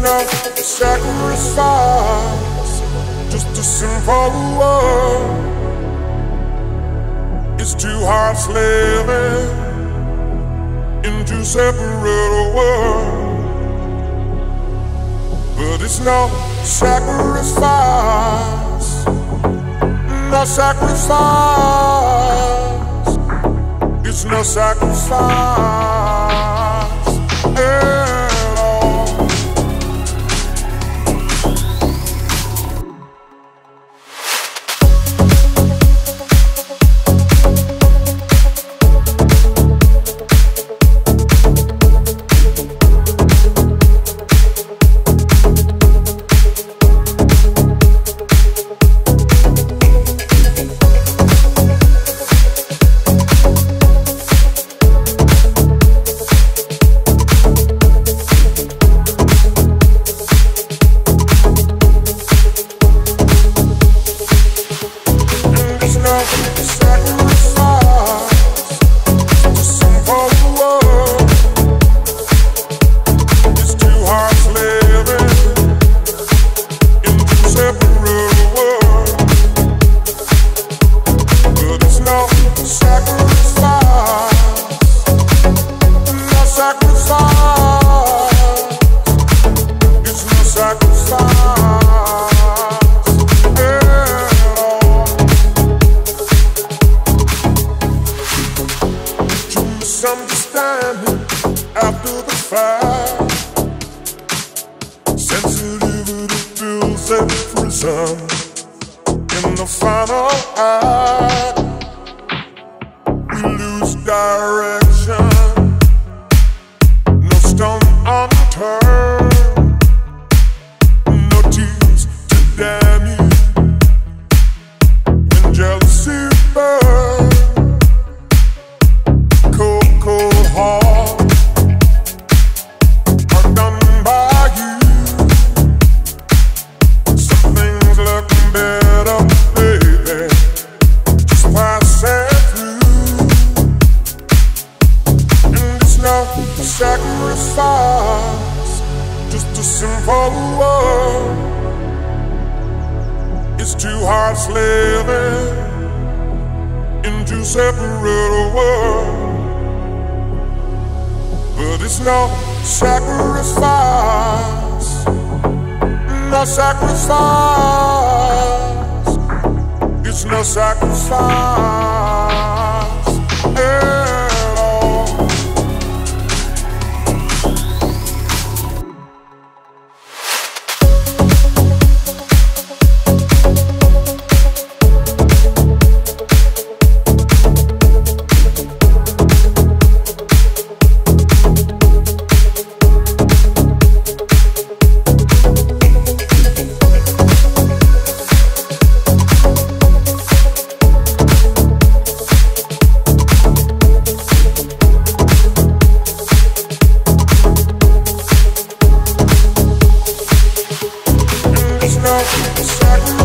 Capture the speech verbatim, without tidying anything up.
not a sacrifice, just a simple word. It's two hearts living in two separate worlds. But it's no sacrifice, no sacrifice. It's no sacrifice at all. Misunderstanding after the fact, sensitivity feels every sun. In the final act, we lose direction. No stone unturned, no tears to damn you. When jealousy burns, are done by you. Some things look better, baby, just pass it through. And it's not a sacrifice, just a simple word. It's two hearts living in two separate worlds. But it's no sacrifice, no sacrifice. It's no sacrifice at all. It's no sacrifice.